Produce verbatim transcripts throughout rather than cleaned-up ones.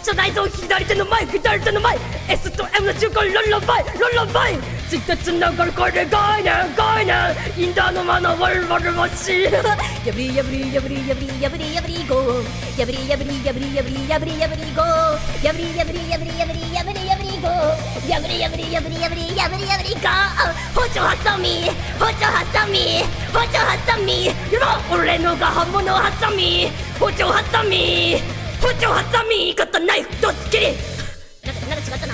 車内臓左手の前左手の前 S と M の中間ロンロンバイロンロンバイ血がつながるこれ概念概念インダーのマナーワルワルマシーやぶりやぶりやぶりやぶりやぶりやぶりゴーやぶりやぶりやぶりやぶりやぶりやぶりゴーやぶりやぶりやぶりやぶりやぶりやぶりゴーやぶりやぶりやぶりやぶりやぶりやぶりゴー包丁はさみ包丁はさみ包丁はさみ俺のが刃物はさみ包丁はさみ包丁はさみカッタナイフドスキリなんかなんか違ったな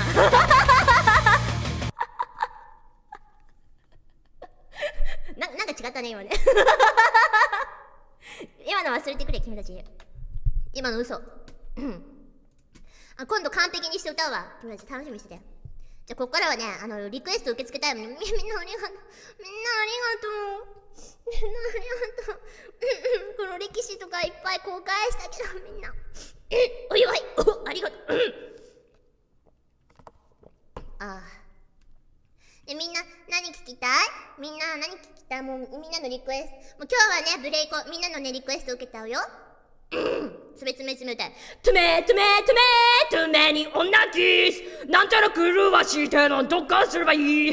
ななんか違ったね今ね今の忘れてくれ君たち今の嘘あ今度完璧にして歌うわ君たち楽しみにしててじゃあこっからはねあのリクエスト受け付けたいもんみんなありがとうみんなありがとうみんなありがとうこの歴史とかいっぱい公開したけどみんなおいおいおありがとうああでみんな何聞きたいみんな何聞きたいもうみんなのリクエストもう今日はねブレイコみんなのねリクエスト受けたうよつめつめつめ歌いつめつめつめつめに女キスなんちゃら狂わしてなんとかすればいい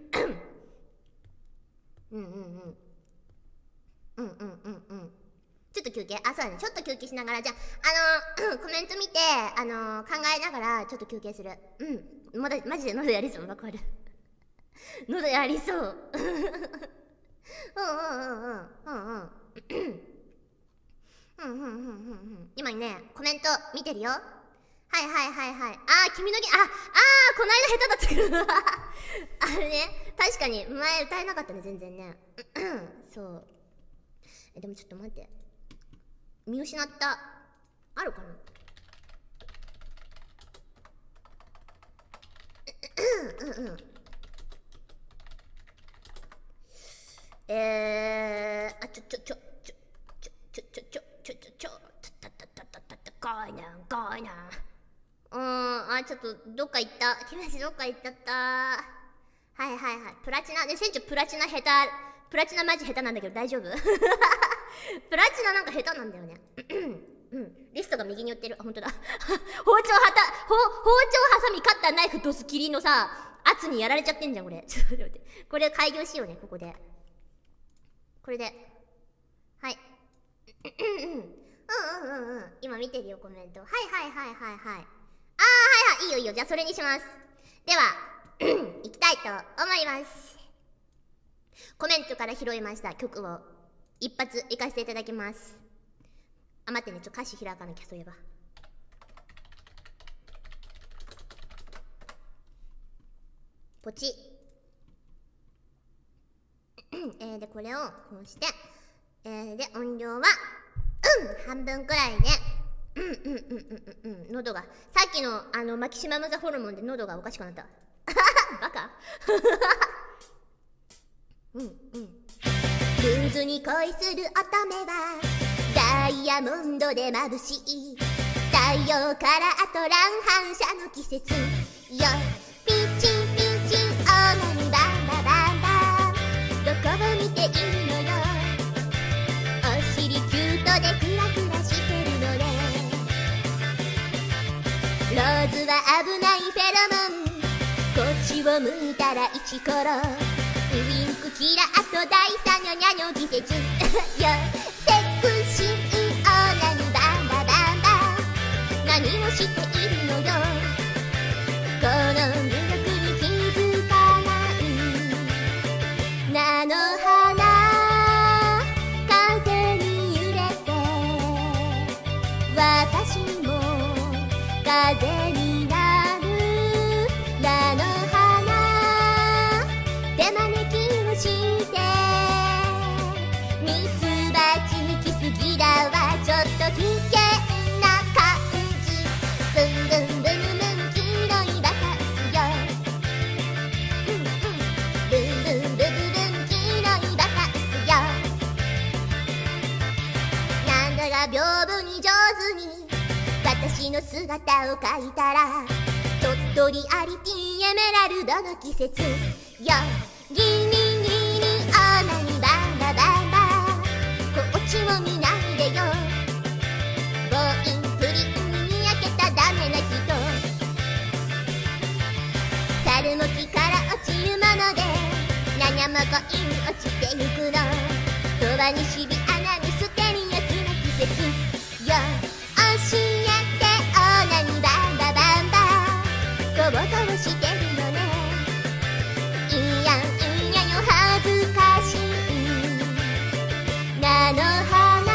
うんうんうんうんうんうんうんちょっと休憩あそうだねちょっと休憩しながらじゃああのコメント見てあの考えながらちょっと休憩するうんまだマジで喉やりそうわかる喉やりそううんうんうんうんうんうんうんうんうんうんうん今ねコメント見てるよはいはいはいはいあー君のぎああーこの間下手だったけどあれね確かに前歌えなかったね全然ねそうえでもちょっと待って見失ったあるかなうんうんえーあちょちょちょちょちょちょちょちょちょちょちょたたたたたたかいなかいなうーんあちょっとどっか行った君たちどっか行っちゃったはいはいはいプラチナね船長プラチナ下手プラチナマジ下手なんだけど大丈夫プラチナなんか下手なんだよねうんリストが右に寄ってるあ本当だ包丁はた包丁はさみカッターナイフドスキリのさ圧にやられちゃってんじゃんこれちょっと待ってこれ開業しようねここでこれではいうんうんうんうんうん今見てるよコメントはいはいはいはいはいあーはいはいいいよいいよじゃあそれにしますでは行きたいと思いますコメントから拾いました曲を一発いかせていただきますあ待ってねちょ歌詞開かなきゃそういえばポチえー、でこれをこうしてえー、で音量はうん半分くらいねうんうんうんうんうんうん喉がさっきのあのマキシマムザホルモンで喉がおかしくなったバカうんうんルーズに恋する乙女はダイヤモンドで眩しい太陽からあと乱反射の季節よピッチンピッチンオーナニバンババンバンどこを見ていいのよお尻キュートでクラクラしてるのねローズは危ないフェロモンこっちを向いたらイチコロウインクキラあと第三ニョニャニョ季節よセクシーオーナニバンババンバン何をしているのよこの魅力に気づかない菜の花風に揺れて私も風になる菜の花手招きをしてミツバチに来すぎだわちょっと危険な感じブンブンブンブン黄色いバカンスようんうんブンブンブンブン黄色いバカンスよなんだか屏風に上手に私の姿を描いたら鳥取アリティエメラルドの季節よギミギミオーナニバンババンバこっちを見ないでよ強引プリンに焼けたダメな人も恋に落ちてゆくの鳥羽にしび穴ミステリアスな季節よ。教えてオナニバンババンバとぼとぼしてるよね。いやいやよ恥ずかしい菜の花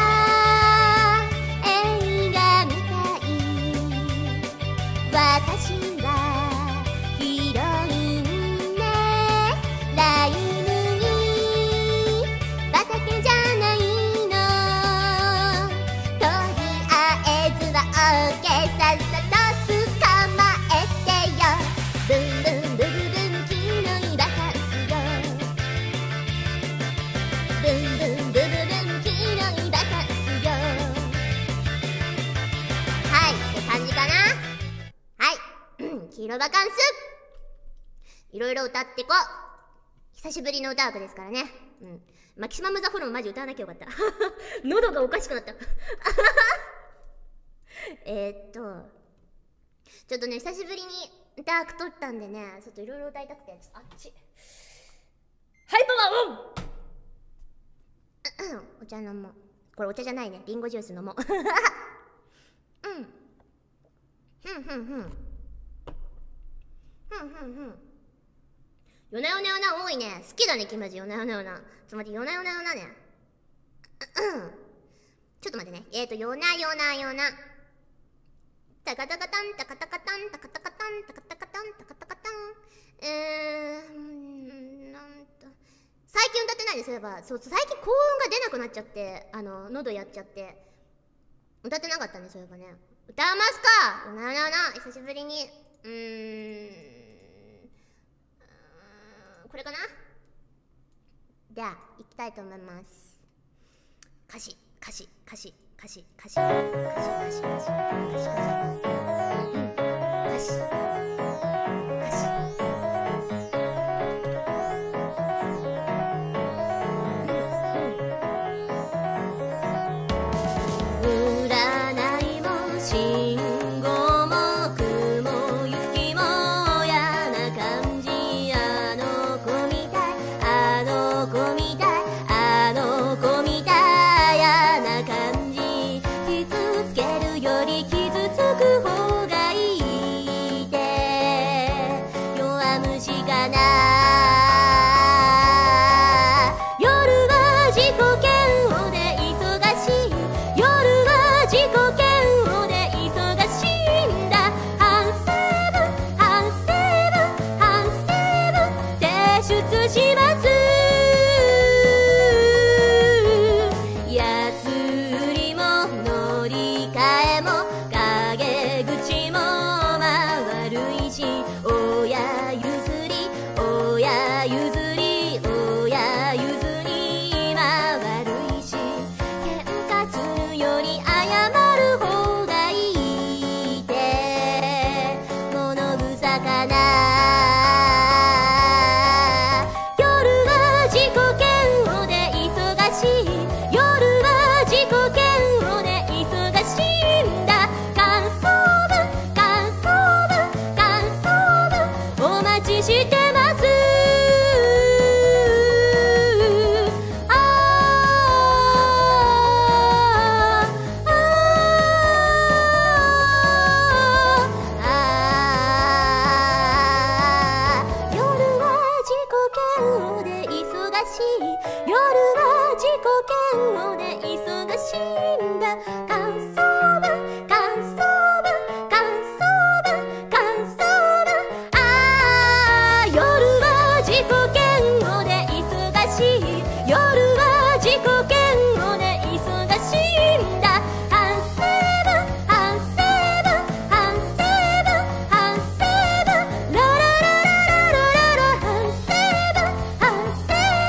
映画みたい。私はヒロインね。ライムに畑じゃないの。とりあえずはオーケー。さっさと捕まえてよ。ブンブンブブブン黄色いバカンスよ。ブンブンブブブン黄色いバカンスよ。はいって感じかな。はい黄色バカンスいろいろ歌ってこ。久しぶりの歌枠ですからね。うんマキシマムザホルモンマジ歌わなきゃよかった喉がおかしくなったえっとちょっとね久しぶりに歌枠取ったんでね、ちょっといろいろ歌いたくて、ちょっとあっちはいパワーオンお茶飲もう。これお茶じゃないね、リンゴジュース飲もううんふんふんふんふんふんふん。よなよなよな多いね。好きだねキムジ。よなよなよな。ちょっと待って、よなよなよなねちょっと待ってね。えーとよなよなよなタカタカタンタカタカタンタカタカタンタカタカタンタカタカタン。えーなんと最近歌ってないです。そういえばそう最近高音が出なくなっちゃって、あの喉やっちゃって歌ってなかったね。そういえばね。歌いますか。よなよなよな久しぶりに。うーんこれかな。では行きたいと思います。歌詞歌詞歌詞歌詞歌詞歌詞歌詞歌詞歌詞歌詞歌詞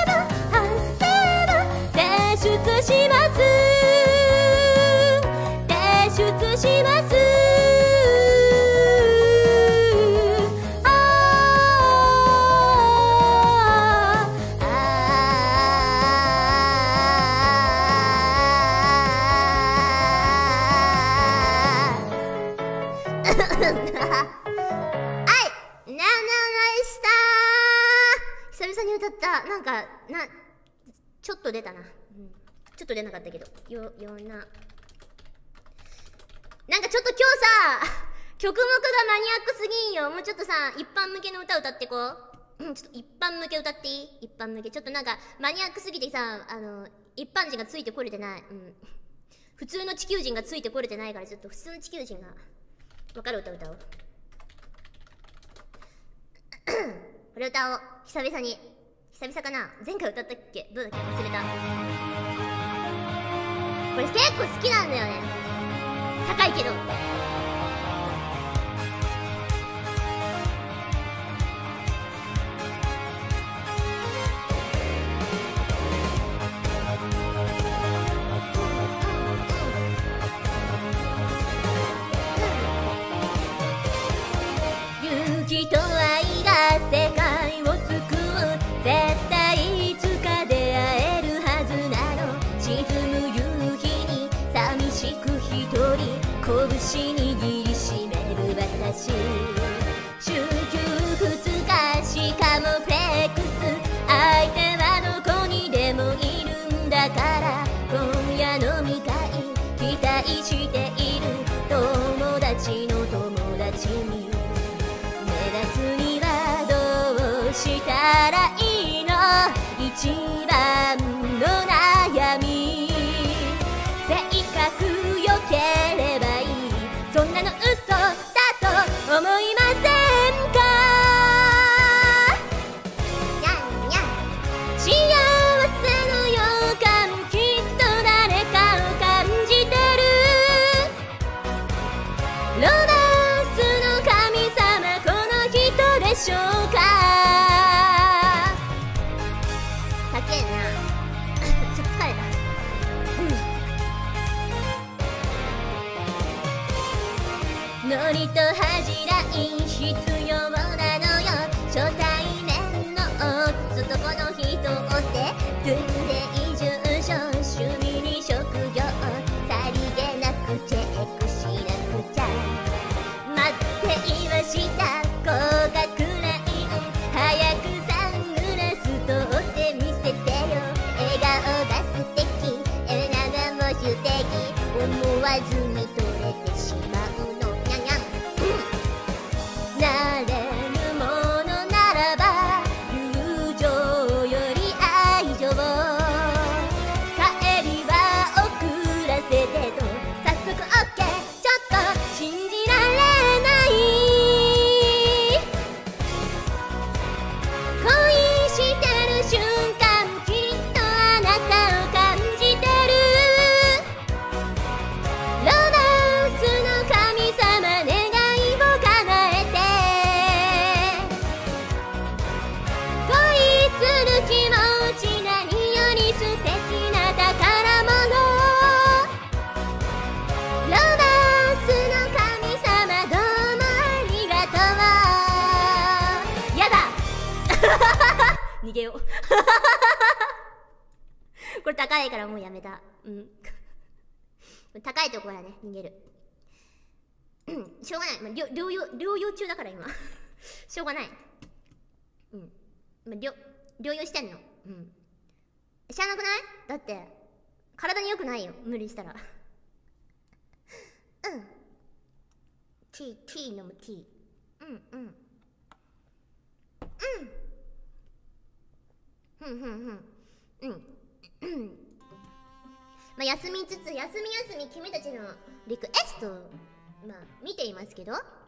「 なちょっと出たな、うん、ちょっと出なかったけどよよななんかちょっと今日さ曲目がマニアックすぎんよ。もうちょっとさ一般向けの歌歌ってこう。うん、ちょっと一般向け歌っていい？一般向けちょっとなんかマニアックすぎてさ、あの一般人がついてこれてない、うん、普通の地球人がついてこれてないから、ちょっと普通の地球人が分かる歌歌おうこれ歌おう。久々に久々かな。前回歌ったっけ、どうだっけ、忘れた。これ結構好きなんだよね。高いけど勇気と愛が世界を救う。絶対いつか出会えるはずなの。沈む夕日に寂しく一人拳握りしめる私。週休二日しかもフレックス。相手はどこにでもいるんだから、今夜飲み会期待している。友達の友達に目立つにはどうしたらいいの。一番の悩み、性格良ければいい、そんなの嘘だと思いませんか。にゃんにゃん幸せの予感、きっと誰かを感じてる。ロマンスの神様、この人でしょうか。高えなちょっと疲れた。ノリと恥じらい必要なのよ。初対面の男の人って文で移住所、趣味に職業、さりげなくチェックしなくちゃ。待っていました、高額ライン、早くサングラス取ってみせてよ。笑顔が素敵、笑顔も主敵、思わずに取れてしまうの。にゃんにゃん、うん、なれるものならば友情より愛情、帰りは遅らせてと早速 OK。 ちょっと信じられない、恋してる瞬間、きっとあなたを感じてる。ロマンスの神様、願いを叶えて、恋する気持ち、何より素敵な宝物。ロマンスの神様、どうもありがとう。やだ逃げようこれ高いからもうやめた。うん高いところはね逃げるしょうがない、まあ、療療養療養中だから今しょうがない。うん、まあ、療療養してんの。うん知らなくない？だって体に良くないよ無理したらうん、ティーティー飲むティー、うんうんうんふんふんふんうんまあ休みつつ、休み休み君たちのリクエストをまあ見ていますけど、